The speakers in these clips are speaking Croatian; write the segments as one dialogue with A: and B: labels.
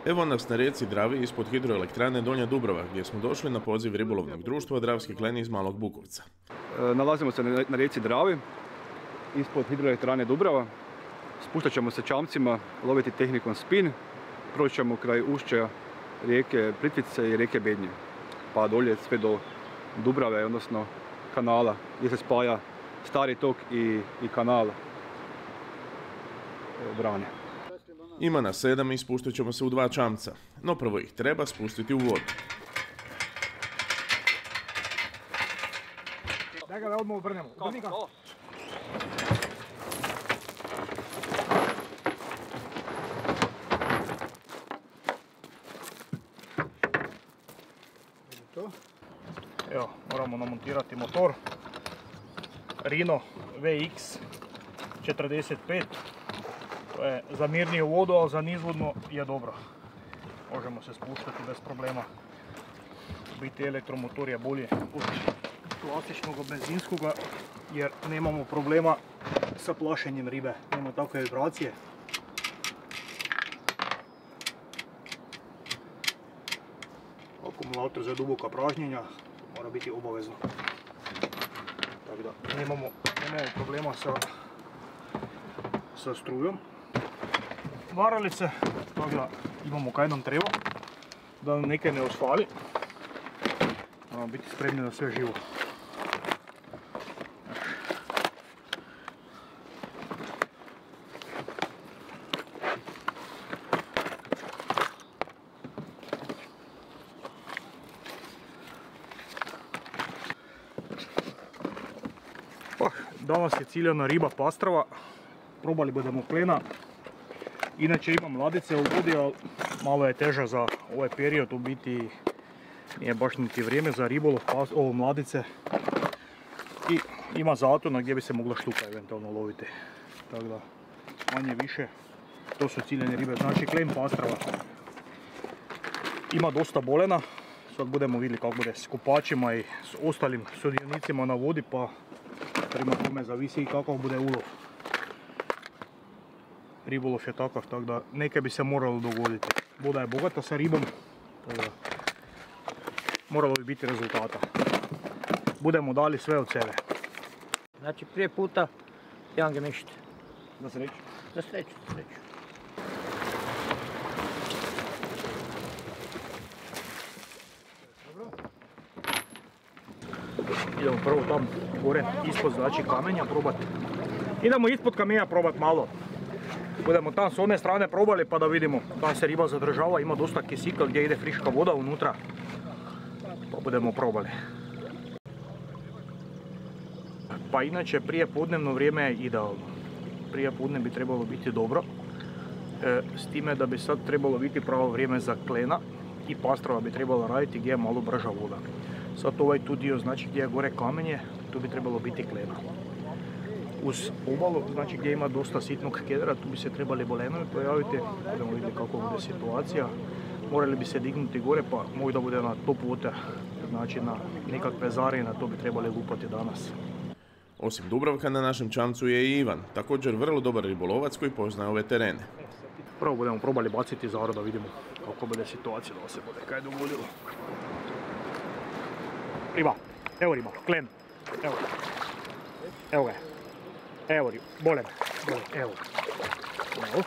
A: Evo nas na rijeci Dravi ispod hidroelektrane Donja Dubrava, gdje smo došli na poziv ribolovnog društva Dravski kleni iz Malog Bukovca.
B: Nalazimo se na rijeci Dravi, ispod hidroelektrane Dubrava. Spuštat ćemo se čamcima, loviti tehnikom spin. Proći ćemo kraj ušća rijeke Plitvice i rijeke Bednje, pa dolje sve do Dubrave, odnosno kanala gdje se spaja stari tok i kanal Brane.
A: Ima nas 7 i spustit ćemo se u 2 čamca, no prvo ih treba spustiti u vodu.
C: Daj ga da odmah obrnemo. Evo, moramo namontirati motor Rino VX 45. To je za mirniju vodu, ali za nizvodno je dobro. Možemo se spuštati bez problema. U biti elektromotor je bolje od klasičnog benzinskog, jer nemamo problema sa plašenjem ribe. Nema takve vibracije. Akumulator za duboka pražnjenja mora biti obavezno. Tako da nemamo problema sa strujom. Varalice, tako da imamo kaj nam treba, da nam nekaj ne osvali. Moramo biti spremni na sve živo. Danas je ciljana riba pastrava, probali budemo klena. Inače ima mladice u vodi, ali malo je teža za ovaj period, u biti nije baš niti vrijeme za ribolov, ovo mladice. I ima zatona gdje bi se mogla štuka eventualno loviti. Tako da, manje više, to su ciljene ribe, znači klen pastrava. Ima dosta bolena, sad budemo vidjeli kako bude s kupačima i s ostalim sudionicima na vodi, pa prema tome zavisi i kakav bude ulov. Ribolov je takav, tako da nekaj bi se moralo dogoditi. Voda je bogata sa ribom, tako da moralo bi biti rezultata. Budemo dali sve od sebe.
D: Znači prije puta jedan gemišt.
B: Na sreću.
D: Na sreću, sreću.
C: Idemo prvo tam gore ispod, znači kamenja probati. Idemo ispod kamenja probati malo. Budemo tam s one strane probali pa da vidimo. Tam se riba zadržava, ima dosta kisika gdje ide friška voda unutra. Pa budemo probali. Pa inače prije podnevno vrijeme je idealno. Prije podne bi trebalo biti dobro. S time da bi sad trebalo biti pravo vrijeme za klena i pastrava bi trebala raditi gdje je malo brža voda. Sad ovaj tu dio, znači gdje je gore kamenje, tu bi trebalo biti klena. Uz obalu, znači gdje ima dosta sitnog kedra, tu bi se trebali bolenovi pojaviti. Budemo vidjeti kako bude situacija. Morali bi se dignuti gore, pa možda bude na top water, znači na nekakve zarine, to bi trebali lupati danas.
A: Osim Dubravka na našem čamcu je i Ivan, također vrlo dobar ribolovac koji poznaje ove terene.
C: Prvo budemo probali baciti zaru da vidimo kako bude situacija, da se bude kaj dogodilo. Riba, evo riba, klen, evo ga. Evo ga je. Evo riba, bolen, evo ga. Evo.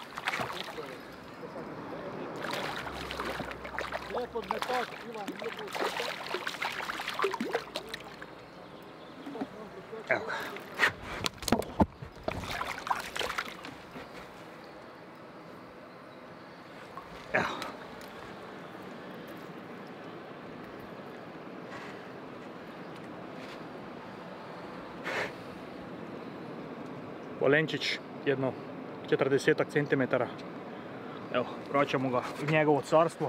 C: Evo ga. Evo. Bolenčić, jedno 40 cm. Evo, vraćamo ga u njegovo carstvo.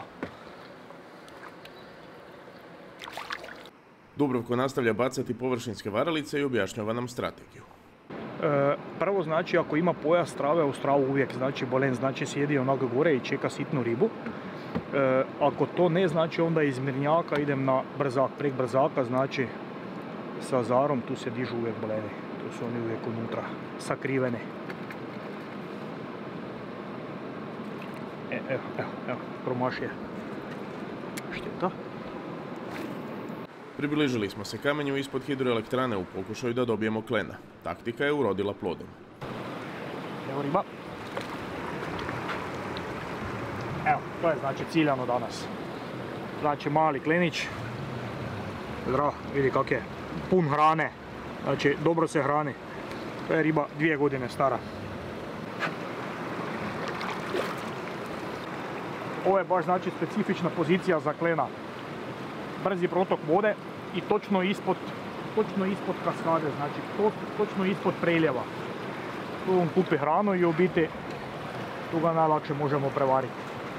A: Dubravko nastavlja bacati površinske varalice i objašnjava nam strategiju.
C: Prvo znači ako ima pojas trave, u stravu uvijek znači bolen, znači sjedi onako gore i čeka sitnu ribu. Ako to ne znači onda iz mirnjaka idem na brzak, prek brzaka, znači sa zarom tu se dižu uvijek boleni. Tu su oni uvijek unutra, sakriveni. Evo, promašio. Šteta.
A: Približili smo se kamenju ispod hidroelektrane u pokušaju da dobijemo klena. Taktika je urodila plodom.
C: Evo riba. Evo, to je znači ciljano danas. Znači mali klenić. Zdravo, vidi kak je. Pun hrane. Znači dobro se hrani. To je riba 2 godine stara. Ovo je baš znači specifična pozicija za klena. Brzi protok vode i točno ispod kaskade, znači točno ispod preljeva. Tu on kupi hranu i u biti tu ga najlakše možemo prevariti.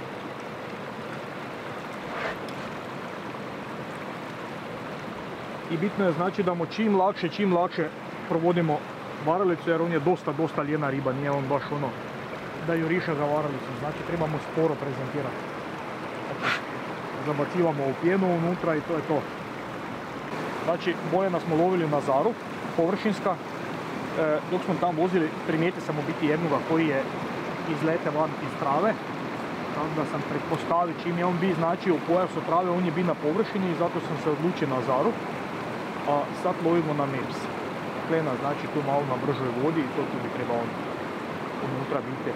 C: I bitno je znači da mu čim lakše provodimo varalicu, jer on je dosta lijena riba, nije on baš ono da juriša za varalicu, znači trebamo sporo prezentirati. Zabacivamo u pjenu unutra i to je to. Znači bojena smo lovili na Zaru, površinska. Dok smo tam vozili primijeti sam u biti jednoga koji je izlete van iz trave. Tako da sam pretpostavio čim je on bi znači u pojasu trave, on je bi na površini i zato sam se odlučio na Zaru. A sad lovimo na Meps. Klena znači tu malo na bržoj vodi i to tu bi trebalo unutra biti.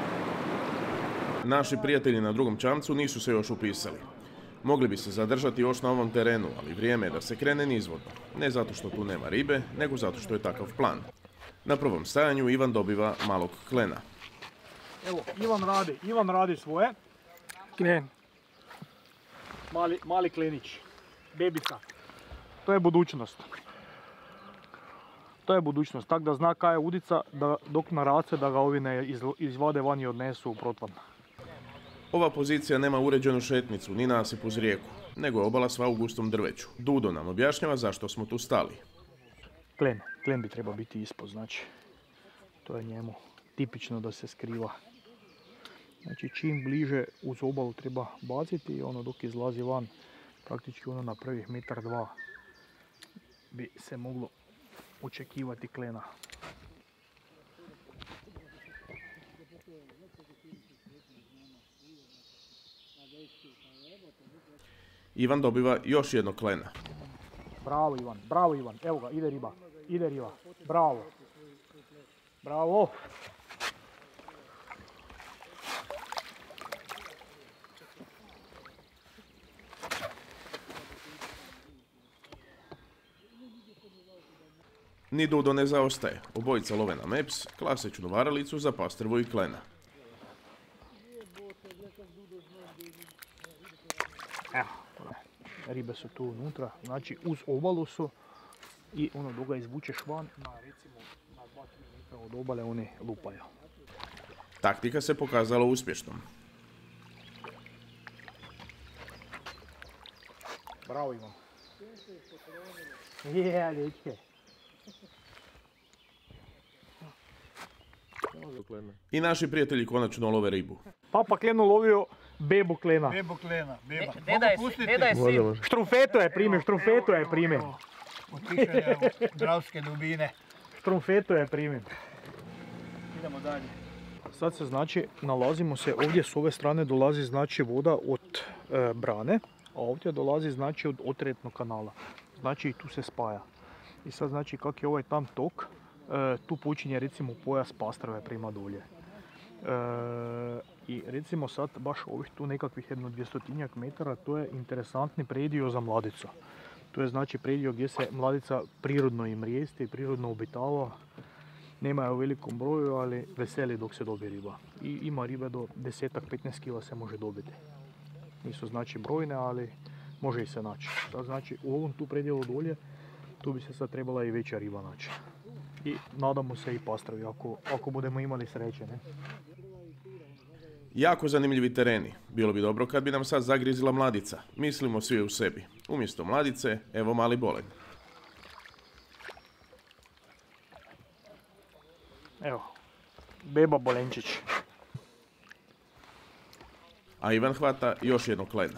A: Naši prijatelji na drugom čamcu nisu se još upisali. Mogli bi se zadržati još na ovom terenu, ali vrijeme je da se krene nizvodno. Ne zato što tu nema ribe, nego zato što je takav plan. Na prvom stajanju Ivan dobiva malog klena.
C: Evo, Ivan radi svoje. Klen. Mali klenić. Bebica. To je budućnost. To je budućnost. Tako da zna kaj je udica, da dok naraste da ga ovi ne izvade van i odnesu u protvan.
A: Ova pozicija nema uređenu šetnicu ni nasip uz rijeku, nego je obala sva u gustom drveću. Dudo nam objašnjava zašto smo tu stali.
C: Klen bi trebao biti ispod, znači to je njemu tipično da se skriva. Znači čim bliže uz obalu treba baciti i ono dok izlazi van, praktički ono na prvih 1-2 metra bi se moglo očekivati klena.
A: Ivan dobiva još jednog klena.
C: Bravo Ivan, evo ga, ide riba, bravo.
A: Ni Dudo ne zaostaje, obojica love na Meps, klasičnu varalicu za pastrvu i klena.
C: Evo, ribe su tu unutra, znači uz obalu su i ono dok ga izvučeš van, recimo na 2-3 metra od obale oni lupaju.
A: Taktika se pokazala uspješnom.
C: Bravo Ivan. Dečke.
A: I naši prijatelji konačno love ribu.
C: Papa Klen ulovio bebu klena.
D: Deda je sin.
C: Štrumfeto je primjer.
E: Otišao u dravske dubine.
C: Štrumfeto je primjer.
E: Idemo dalje.
C: Sad se znači nalazimo se, ovdje s ove strane dolazi znači voda od brane, a ovdje dolazi znači od otretnog kanala. Znači i tu se spaja. I sad znači kak je ovaj tam tok, tu počinje recimo pojas pastrve prema dolje. I recimo sad baš ovih tu nekakvih 200 metara, to je interesantni predio za mladicu. To je znači predio gdje se mladica prirodno i mrijesti, prirodno obitava. Nema je u velikom broju, ali veseli dok se dobije riba. I ima ribe do 10-15 kila se može dobiti. Nisu znači brojne, ali može i se naći. Sad znači u ovom tu predjelu dolje, tu bi se sad trebala i veća riba naći. I nadamo se i pastravi, ako budemo imali sreće, ne?
A: Jako zanimljivi tereni. Bilo bi dobro kad bi nam sad zagrizila mladica. Mislimo svi u sebi. Umjesto mladice, evo mali bolen.
C: Evo, beba bolenčić.
A: A Ivan hvata još jednog klena.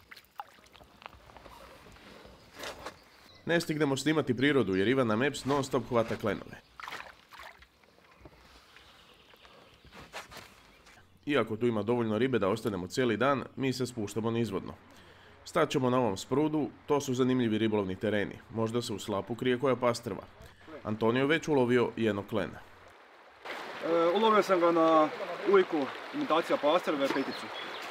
A: Ne stignemo snimati prirodu jer Ivan na Meps non stop hvata klenove. Iako tu ima dovoljno ribe da ostanemo cijeli dan, mi se spuštamo nizvodno. Stat ćemo na ovom sprudu, to su zanimljivi ribolovni tereni. Možda se u slapu krije koja pastrva. Antonio već ulovio jednog klena.
B: Ulovio sam ga na ujku, imitacija pastrve, peticu.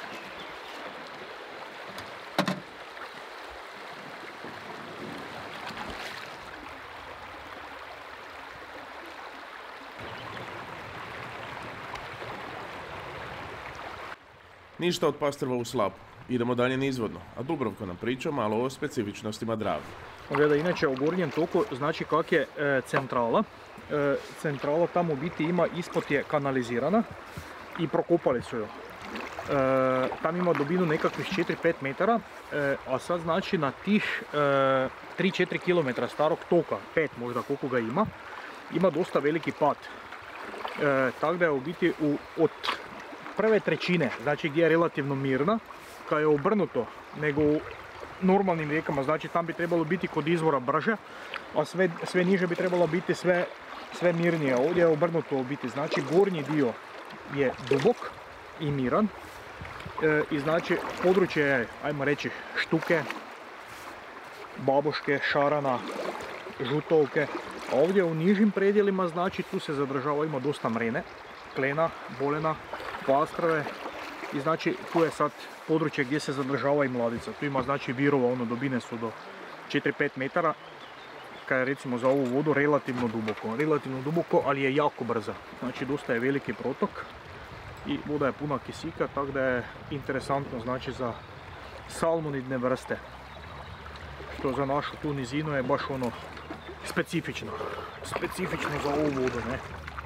A: Ništa od pastrva u slapu. Idemo dalje nizvodno, a Dubrovko nam priča malo o specifičnostima Drave.
C: Gleda, inače u gornjem toku, znači kak je centrala. Centrala tamo u biti ima, ispod je kanalizirana i prokopali su ju. Tam ima dubinu nekakvih 4-5 metara, a sad znači na tih 3-4 km starog toka, 5 možda koliko ga ima dosta veliki pad. Tako da je u biti od prve trećine, znači gdje je relativno mirna, kad je obrnuto nego u normalnim rijekama, znači tam bi trebalo biti kod izvora brže, a sve niže bi trebalo biti sve mirnije. Ovdje je obrnuto u biti, znači gornji dio je dubok i miran i znači područje je, ajmo reći, Štuke, Babuške, Šarana, Žutovke, a ovdje u nižim predjelima, znači tu se zadržava, ima dosta mrene, klena, bolena, pastrve i znači tu je sad područje gdje se zadržava i mladica. Tu ima znači virova, ono dubine su do 4-5 metara, kad je recimo za ovu vodu relativno duboko, ali je jako brza. Znači dosta je veliki protok i voda je puna kisika, tako da je interesantno znači za salmonidne vrste. Što za našu tu nizinu je baš ono specifično za ovu vodu, ne.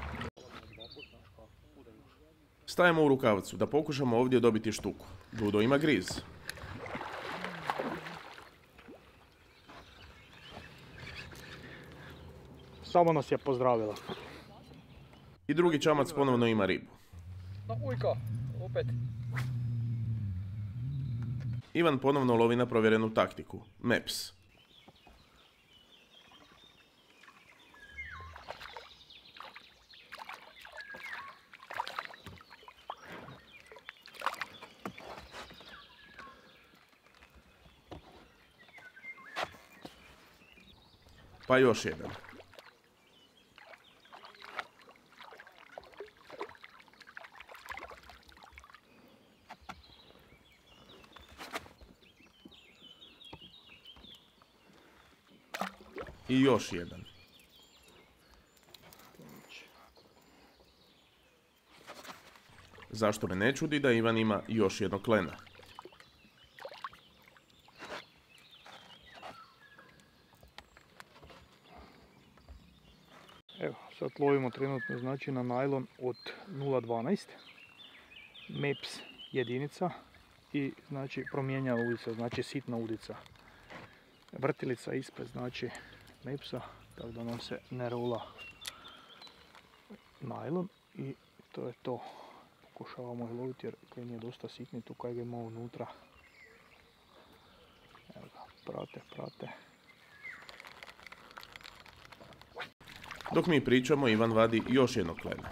A: Stajemo u rukavcu da pokušamo ovdje dobiti štuku. Dudo ima griz.
C: Samo nas je pozdravila.
A: I drugi čamac ponovno ima ribu.
D: Ujka, opet.
A: Ivan ponovno lovi na provjerenu taktiku, MEPS. Pa još jedan. I još jedan. Zašto me ne čudi da Ivan ima još jednog klena?
C: Evo, sad lovimo trenutno znači na najlon od 0,12, MEPS jedinica i znači promijenjava udica, znači sitna udica. Vrtilica ispred znači MEPS-a, tako da nam se ne rula najlon i to je to. Pokušavamo ih loviti jer klen je dosta sitni, tu kaj ga ima unutra. Evo ga, prate.
A: Dok mi pričamo, Ivan vadi još jednog klena.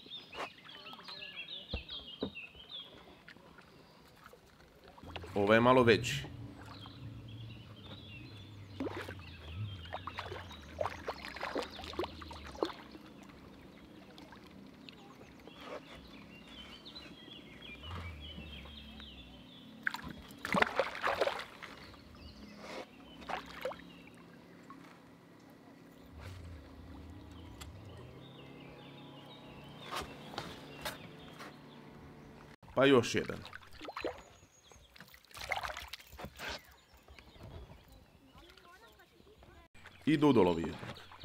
A: Ovo je malo veći. Pa još jedan. I Dudo lovi jednog.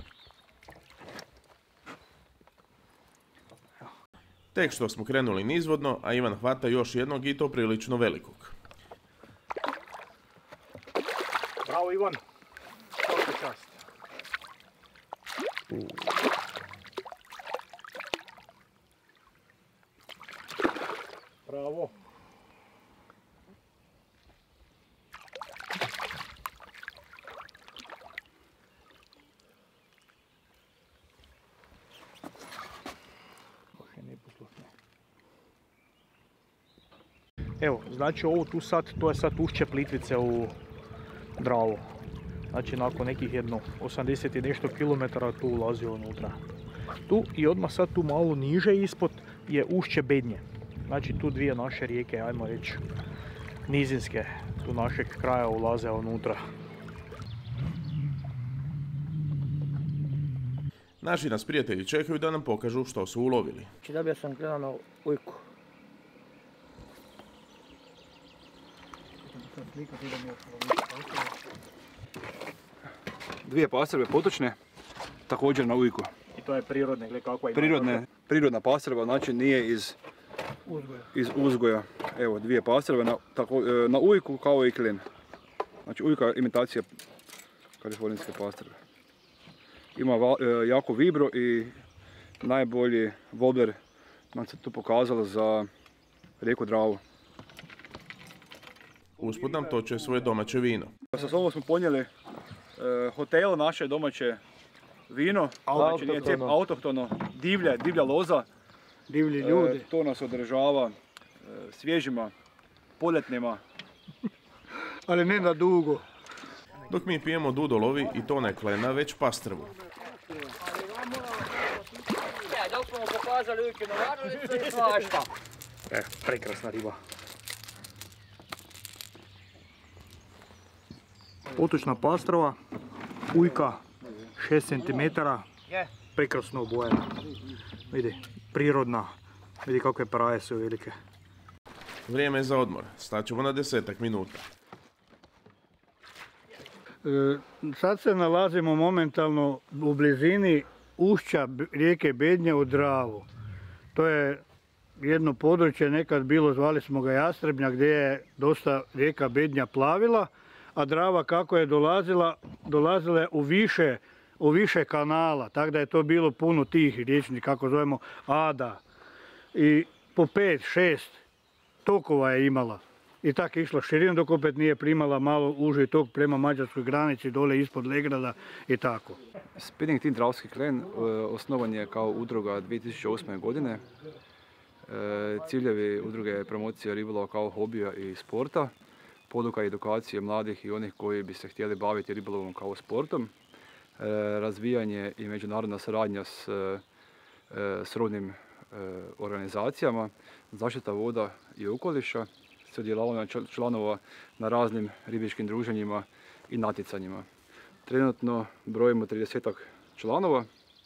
A: Tek što smo krenuli nizvodno, a Ivan hvata još jednog i to prilično velikog.
C: Bravo Ivan, svaka čast. Bravo. Baš je neposlušno. Evo, znači ovo tu sad, to je sad ušće Plitvice u Dravu. Znači nakon nekih jedno 80 i nešto kilometara tu ulazi unutra. Tu i odmah sad tu malo niže ispod je ušće Bednje. Znači tu dvije naše rijeke, ajmo reći, nizinske, tu našeg kraja ulaze unutra.
A: Naši nas prijatelji čekaju da nam pokažu što su ulovili.
D: Znači dobio sam klena na ujku.
B: Dvije pastrve potočne, također na ujku.
C: I to je prirodne, gledaj kakva ima.
B: Prirodna pastrva, znači nije iz uzgoja. Evo, dvije pastrve na ujku kao i klen. Znači ujka imitacija kalifornijske pastrve. Ima jako vibro i najbolji wobbler nam se tu pokazalo za rijeku Dravu.
A: Usput nam toče svoje domaće vino.
B: Sa sobom smo ponijeli hotel, naše domaće vino, znači nije cijep, autohtono, divlja loza.
E: Divlji ljudi.
B: To nas održava svježima, poljetnima.
E: Ali ne na dugo.
A: Dok mi pijemo Dudolovi i to ne klena, već pastrvu.
D: Dok smo pokazali ujke na varalicu i svašta.
C: Prekrasna riba. Potočna pastrva, ujka 6 cm, prekrasno obojena. Vidi, prirodna, vidi kakve paraje su velike.
A: Vrijeme je za odmor, staćemo na 10 minuta.
E: Sad se nalazimo momentalno u blizini ušća rijeke Bednje u Dravu. To je jedno područje, nekad bilo, zvali smo ga Jastrebnjak, gdje je dosta rijeka Bednja plavila, a Drava kako je dolazila je u više kanala, tako da je to bilo puno tih riječnih, kako zovemo, ada. I po 5-6 tokova je imala. I tako je išla širinom dok opet nije primala malo uži tok prema mađarskoj granici, dole ispod Legrada i tako.
B: Spinning Team Dravski klen osnovan je kao udruga 2008. godine. Ciljevi udruge je promocija ribolova kao hobija i sporta, poduka i edukacije mladih i onih koji bi se htjeli baviti ribolovom kao sportom, razvijanje i međunarodna suradnja s srodnim organizacijama, zaštita voda i okoliša, sudjelovanje članova na raznim ribičkim druženjima i natjecanjima. Trenutno brojimo 30 članova.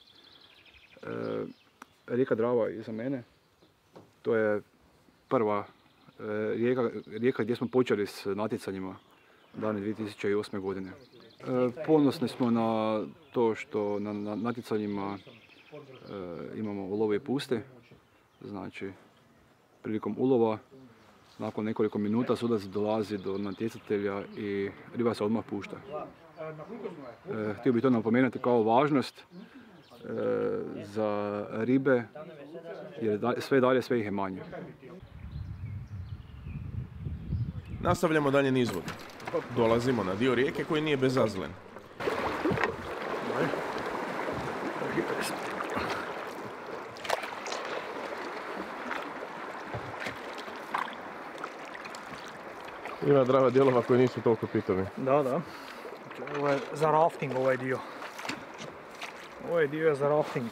B: Rijeka Drava iza mene, to je prva rijeka gdje smo počeli s natjecanjima dane 2008. godine. Ponosni smo na to što na natjecanjima imamo ulove puste, znači prilikom ulova nakon nekoliko minuta sudac dolazi do natjecatelja i riba se odmah pušta. Htio bih to napomenuti kao važnost za ribe, jer sve dalje sve ih je manje.
A: Nastavljamo dalje nizvod. Dolazimo na dio rijeke koji nije bezazlen. Ima Drava dijelova koji nisu toliko pitomi.
C: Da. Znači, ovo je za rafting ovaj dio. Ovaj dio je za rafting.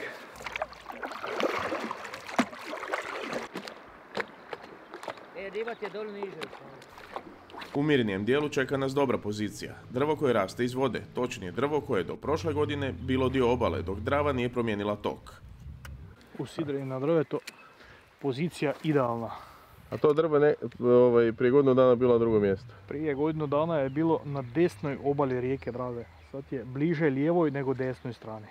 D: Riba ti je dole niže.
A: U mirnijem dijelu čeka nas dobra pozicija. Drvo koje raste iz vode, točnije drvo koje je do prošle godine bilo dio obale, dok Drava nije promijenila tok.
C: U sidrenju na drvetu pozicija idealna.
A: A to drvo prije godinu dana bilo na drugom mjestu?
C: Prije godinu dana je bilo na desnoj obali rijeke Drave. Sad je bliže lijevoj nego desnoj strani.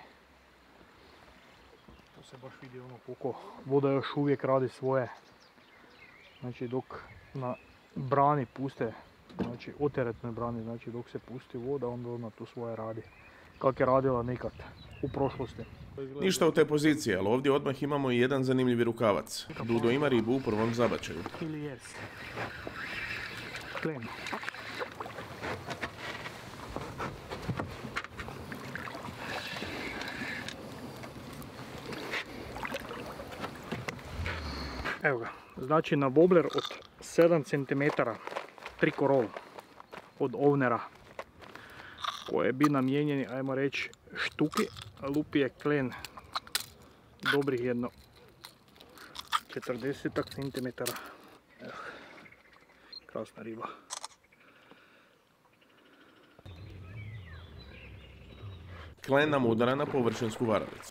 C: To se baš vidi ono koliko voda još uvijek radi svoje. Znači dok na brani puste, znači oteretnoj brani, znači dok se pusti voda onda ona tu svoje radi. Kako je radila nekad u prošlosti.
A: Ništa u te pozicije, ali ovdje odmah imamo i jedan zanimljivi rukavac. Dudo ima ribu u prvom zabačaju.
C: Ili jes. Klen. Evo ga, znači na wobbler od 7 cm trikorol od ovnera koje bi namijenjeni, ajmo reći, štuki. Lupi je klen dobrih jedno 40 cm. Evo, krasna riba.
A: Klen nam udara na površinsku varalicu.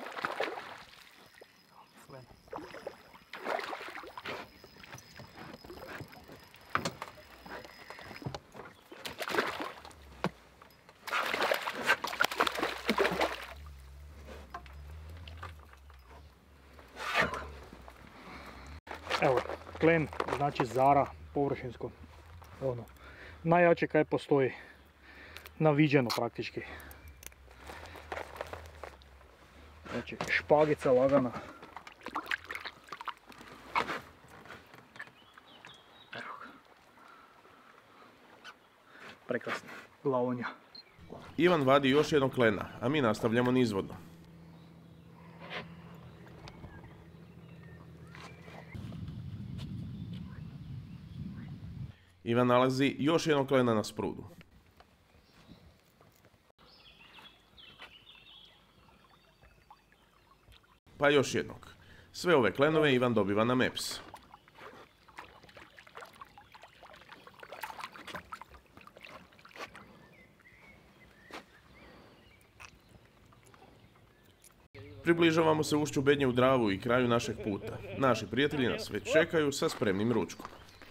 C: Evo, klen, znači zara, površinsko, ono, najjače kaj postoji, naviđeno praktički. Znači, špagica lagana. Evo ga. Prekrasno, lavonja.
A: Ivan vadi još jednog klena, a mi nastavljamo nizvodno. Ivan nalazi još jednog klena na sprudu. Pa još jednog. Sve ove klenove Ivan dobiva na Maps. Približavamo se ušću Bednje u Dravu i kraju našeg puta. Naši prijatelji nas već čekaju sa spremnim ručkom.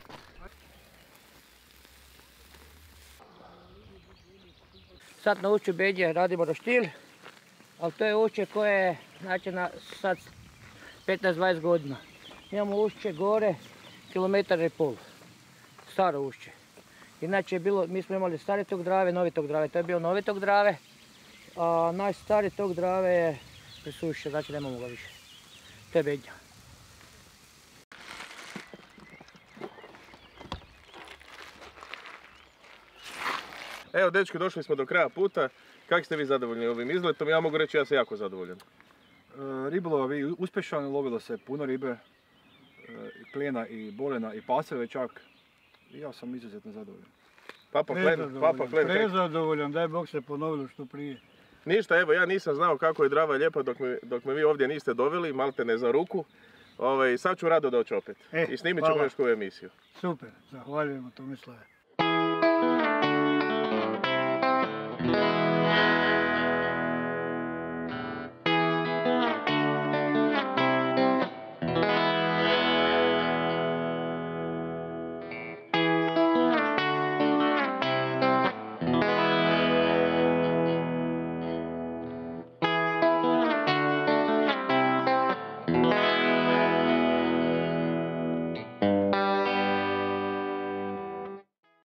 D: Sad na ušću Bednje radimo roštilj, ali to je ušće koje je znači sad 15-20 godina. Imamo ušće gore, 1,5 km, staro ušće. Inače je bilo, mi smo imali stari tok Drave, novi tok Drave, to je bio novi tok Drave, a naš stari tok Drave je presušio, znači nemamo ga više. To je Bednja.
A: Evo dečki, došli smo do kraja puta. Kako ste vi zadovoljni ovim izletom? Ja mogu reći ja sam jako zadovoljan.
B: Ribolov je uspješan, lovilo se puno ribe, klena i bolena i paseve čak. I ja sam izuzetno zadovoljan.
A: Papa Klen.
E: Prezadovoljan, daj Bog se ponovilo što prije.
A: Ništa, evo ja nisam znao kako je Drava lijepa dok me vi ovdje niste doveli, malte ne za ruku. Sad ću rado doći opet. I snimit ćemo još koju emisiju.
E: Super, zahvaljujemo Tomislave.